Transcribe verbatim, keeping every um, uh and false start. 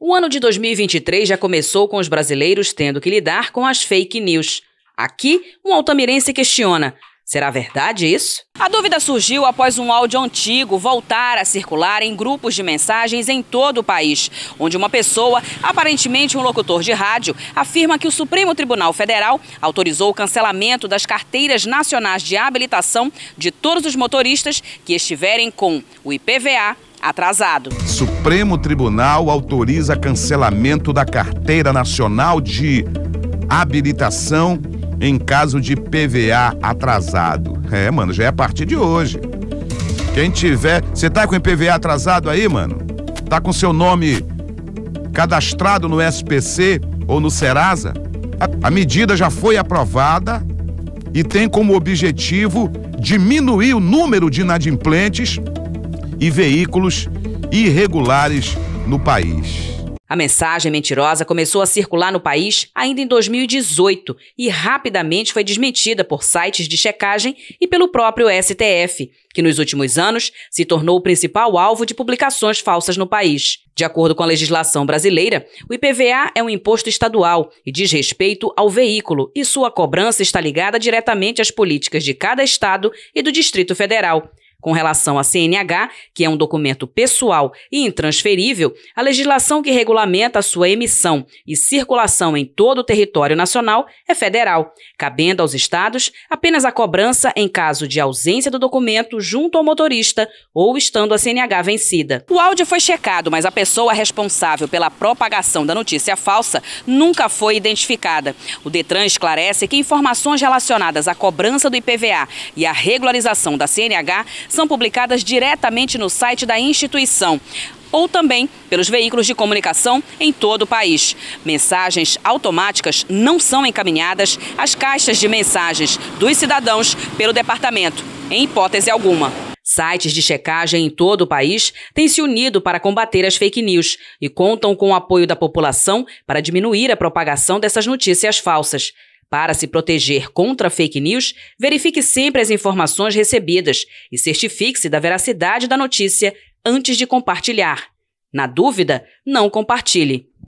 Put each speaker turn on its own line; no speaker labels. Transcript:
O ano de dois mil e vinte e três já começou com os brasileiros tendo que lidar com as fake news. Aqui, um altamirense questiona: será verdade isso? A dúvida surgiu após um áudio antigo voltar a circular em grupos de mensagens em todo o país, onde uma pessoa, aparentemente um locutor de rádio, afirma que o Supremo Tribunal Federal autorizou o cancelamento das carteiras nacionais de habilitação de todos os motoristas que estiverem com o I P V A atrasado.
Supremo Tribunal autoriza cancelamento da Carteira Nacional de Habilitação em caso de I P V A atrasado. É, mano, já é a partir de hoje. Quem tiver... Você tá com o I P V A atrasado aí, mano? Tá com seu nome cadastrado no S P C ou no Serasa? A, a medida já foi aprovada e tem como objetivo diminuir o número de inadimplentes e veículos irregulares no país.
A mensagem mentirosa começou a circular no país ainda em dois mil e dezoito e rapidamente foi desmentida por sites de checagem e pelo próprio S T F, que nos últimos anos se tornou o principal alvo de publicações falsas no país. De acordo com a legislação brasileira, o I P V A é um imposto estadual e diz respeito ao veículo, e sua cobrança está ligada diretamente às políticas de cada estado e do Distrito Federal. Com relação à C N H, que é um documento pessoal e intransferível, a legislação que regulamenta a sua emissão e circulação em todo o território nacional é federal, cabendo aos estados apenas a cobrança em caso de ausência do documento junto ao motorista ou estando a C N H vencida. O áudio foi checado, mas a pessoa responsável pela propagação da notícia falsa nunca foi identificada. O Detran esclarece que informações relacionadas à cobrança do I P V A e à regularização da C N H são publicadas diretamente no site da instituição ou também pelos veículos de comunicação em todo o país. Mensagens automáticas não são encaminhadas às caixas de mensagens dos cidadãos pelo departamento, em hipótese alguma. Sites de checagem em todo o país têm se unido para combater as fake news e contam com o apoio da população para diminuir a propagação dessas notícias falsas. Para se proteger contra fake news, verifique sempre as informações recebidas e certifique-se da veracidade da notícia antes de compartilhar. Na dúvida, não compartilhe.